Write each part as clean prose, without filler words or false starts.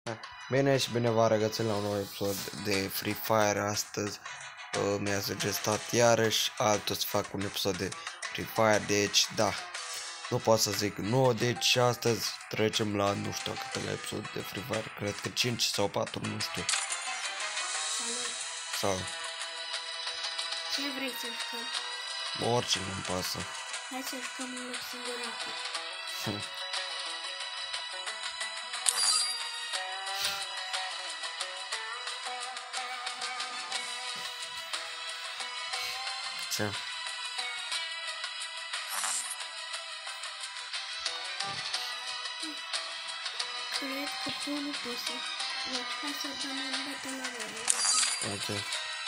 Bine și bine v-am regăsit la un nou episod de Free Fire. Astăzi mi-a sugerat iarăși altul să fac un episod de Free Fire, deci da, nu pot să zic nu, deci astăzi trecem la nu știu câtele episod de Free Fire, cred că 5 sau 4, nu știu. Sau ce vrei să jucăm? orice, nu-mi pasă. Hai să jucăm un loc singuratul. Ce? Cred că tu nu poți să joci. Hai să dăm un betă la noi. Ok.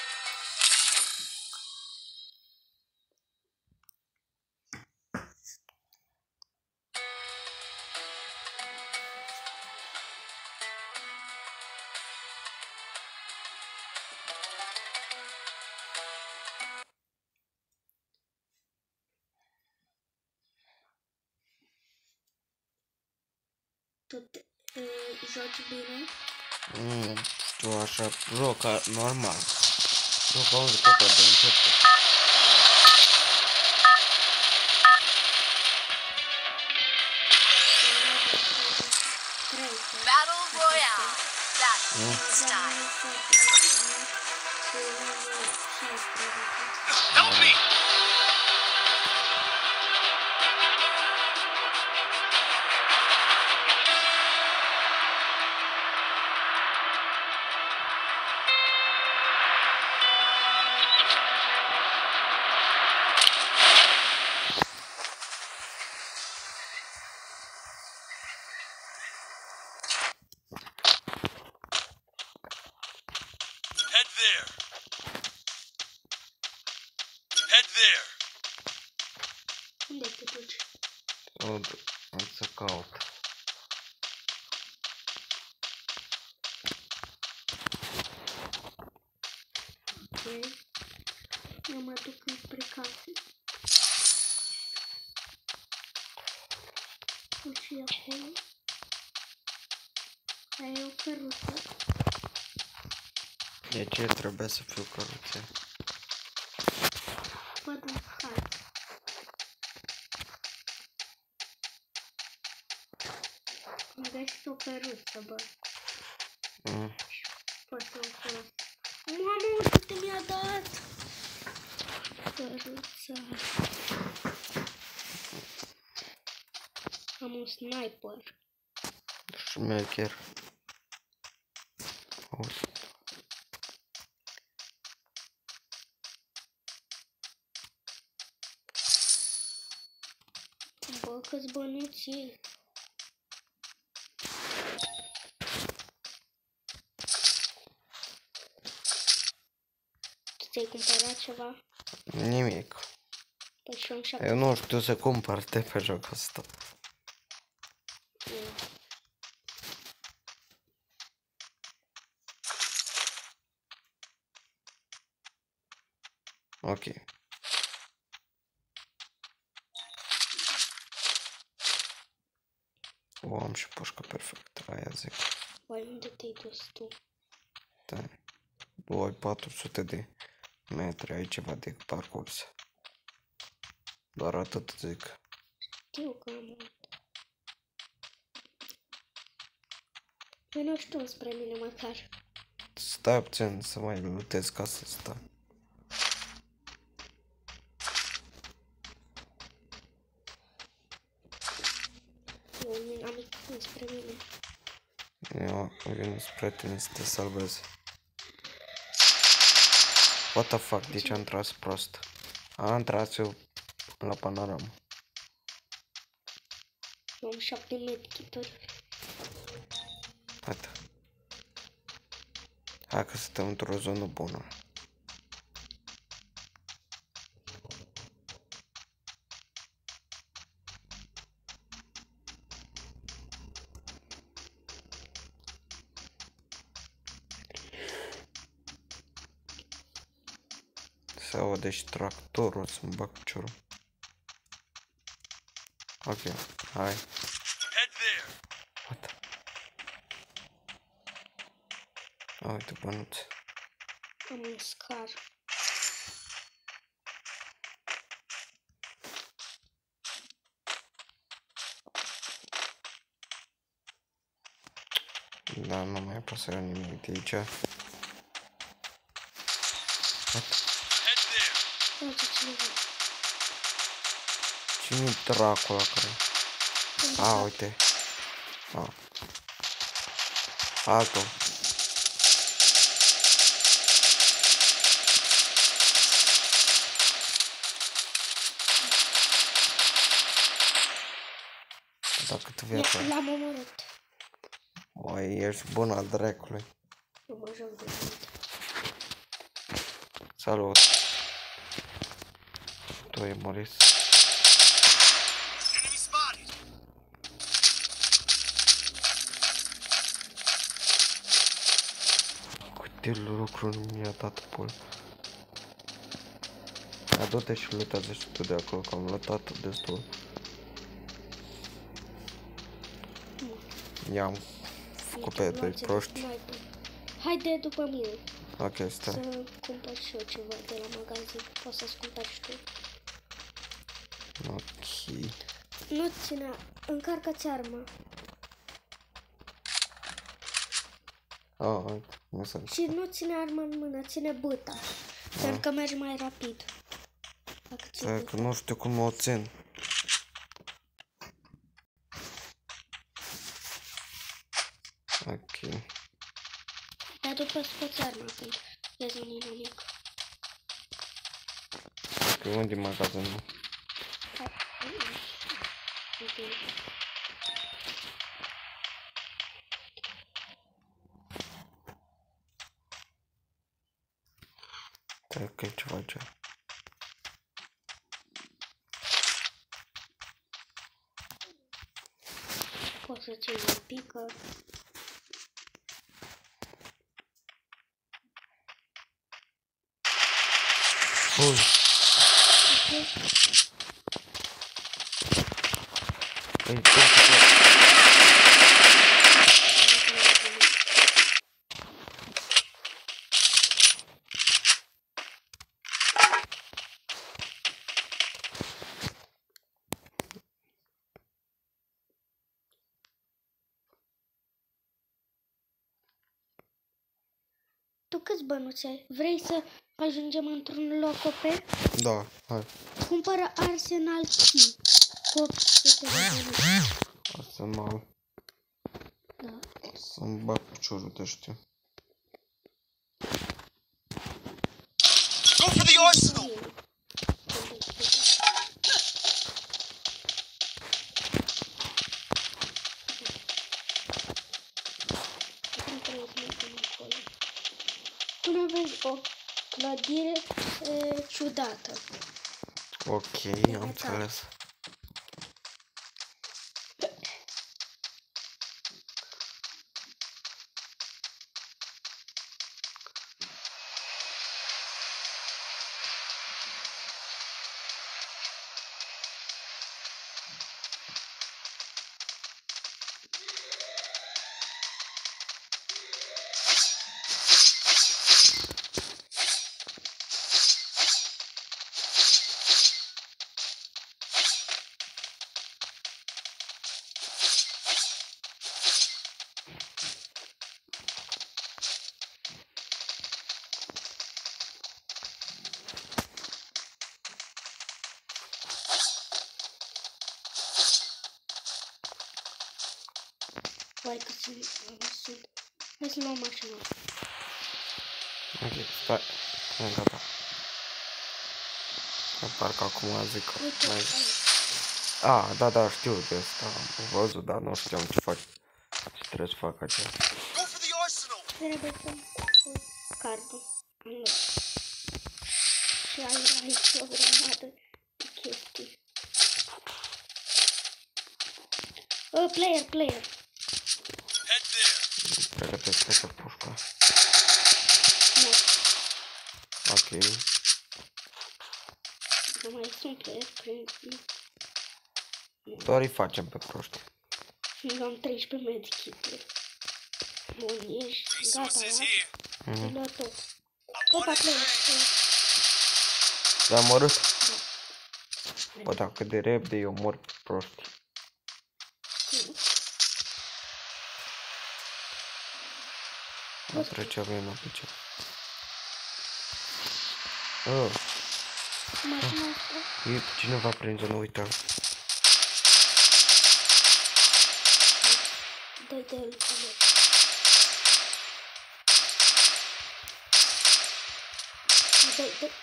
Tu joci bine? Știu așa, joc normal. Joc ca un jucător de început. Battle Royale. That's style. Help me! Head there. Head there. Unde te duci? O să caut. Ok. Eu mă duc înspre casă. Și acolo. Ai o căruță. De ce trebuie să fiu căruțe? Văd un hat. Am găsit o căruță, bă. Poți să o folosesc. Mamă, câte mi-a dat! Căruța. Am un sniper. Șmecher. Auzi. Bă, câți bănuți e? Tu ți-ai cumpărat ceva? Nimic. Păi și am Eu nu știu să cumpăr de pe jocul ăsta. Ok. O, am și pușcă perfect, aia zic. Oare unde te-ai dus tu? Da. Ai 400 de metri, ai ceva de parcurs. Doar atât zic. Știu că am mult. Păi nu știu spre mine măcar. Stai puțin să mai lutez ca să stai. Eu am ieșit spre mine. Eu vin spre tine să te salvez. What the fuck, de ce am tras prost? Am tras eu la panoramă. Eu am 7 medkituri. Uite. Hai că suntem într-o zonă bună. Se aude și tractorul, să-mi bag piciorul. Ok, hai. Head there. What? Uite, bănuț. Am un scar. Da, nu mai apasă nimic de aici. Head there. Uite cineva. Cine-i Dracula care... A, uite. A. Altul. Da, cât viață. L-am omorât. Oi, ești bun al dracului. Eu mă joc de mult. Salut. Tu e Moris. Enemy spotted. Câte lucruri mi-a dat pul. Adu-te și lutează și tu de acolo, că am lătat destul. I-am făcut pe doi proști. Haide după mine. Ok, stai. Să cumpăr și eu ceva de la magazin. Poți să-ți cumpări și tu. Ok. Nu ține, încarcă-ți arma. Ah, uite, nu se... Și nu ține arma în mână, ține băta. Pentru că mergi mai rapid. Dacă ții Stai că nu știu cum o țin. Ok. dar după scoți arma când vezi un inamic. Ok, unde e magazinul? Stai că e ceva aici. Poți să ții un pică. Ui. Păi, Tu câți bănuți ai? Vrei să ajungem într-un loc OP? da, hai. Cumpără Arsenal Key. Cu 800 de bănuți. Asta mal. Da. Să-mi bag piciorul de știu. Go for the arsenal. Până vezi o clădire ciudată. Ok, am înțeles. Vai că sunt. Hai să luăm mașina. Ok, stai. E gata. Parcă acum zic că Uite, mai... aici. Ah, da, știu de asta. Am văzut, dar nu știam ce fac. Ce trebuie să fac aici. Go for the arsenal. Trebuie să pui cardul. Am luat. Și aici o grămadă de chestii. Player. Head there. Pregătesc pe pușca. Nu. Ok. Nu mai sunt player, cred. Doar îi facem pe proști. Nu am 13 medikituri. Bun, ești gata, Resources da? here. Te luat tot. I Tot want acolo. L-am omorât? Da. Bă, dacă de repede eu mor prost. Mă trece avem pe ce. Mașina asta. E cineva prin zonă, uite. Dă-i de el. Dă-i.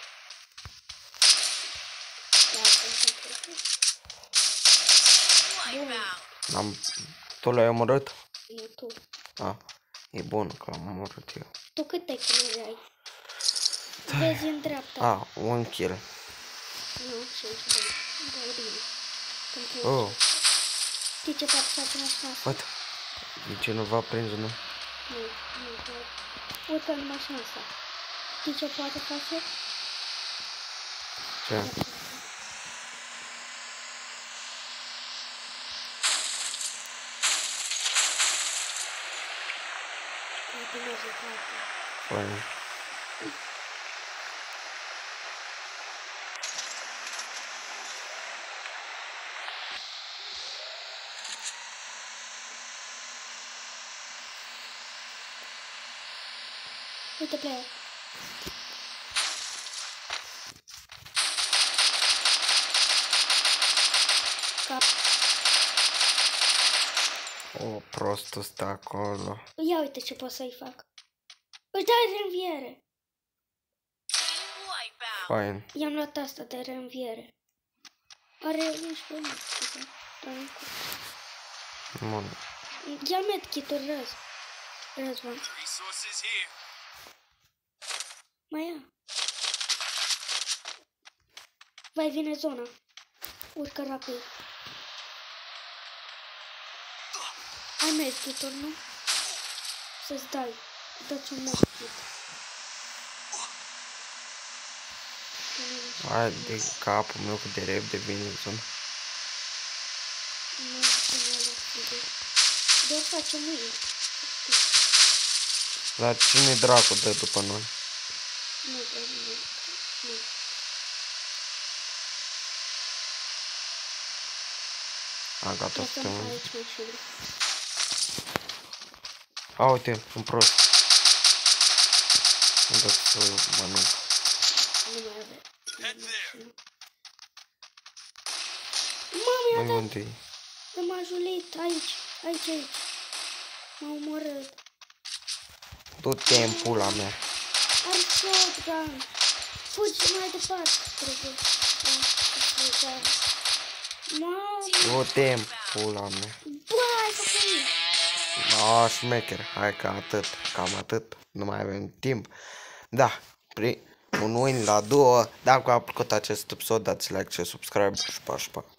Wipeout. Tu l-ai omorât? Nu tu. A, e bun că l-am omorât eu. Tu câte kiluri ai? Vezi în dreapta. A, un kill. Nu, 62. Da, bine. Pentru Oh, știi ce poate face mașina asta? uite. E cineva prin zonă. Nu, doar. Urcă în mașina asta. Știi ce poate face? Ce? Poate merge cu altul. Fain. Uite player. Cap. O, prostul stă acolo. Ia uite ce pot să-i fac. Își dai reînviere. Wipeout. Fain. I-am luat asta de reînviere. Are 11 minute. Bun. Ia medkit-uri Răzvan. Resources here. Mai ia. Vai, vine zona. Urcă rapid. Ai medkit-uri, nu? Să-ți dai. Dă-ți un medkit. Hai de capul meu cât de repede vine zona. Nu, doar facem mâine. Dar cine dracu dă după noi? Nu. A, gata, Lăsăm suntem. aici mașina. A, uite, un prost. Îmi dă să mănânc. Nu mai avem. Head there. Mami, Mai unde-i? m-a julit aici. M-a omorât. Du-te în pula mea. Am shotgun. Fugi mai departe. Trebuie. Mami. Du-te în pula mea. Bă, hai să fii. A, șmecher. Hai că atât. Cam atât. Nu mai avem timp. Da. Un win la 2. Dacă v-a plăcut acest episod, dați like și subscribe și pa.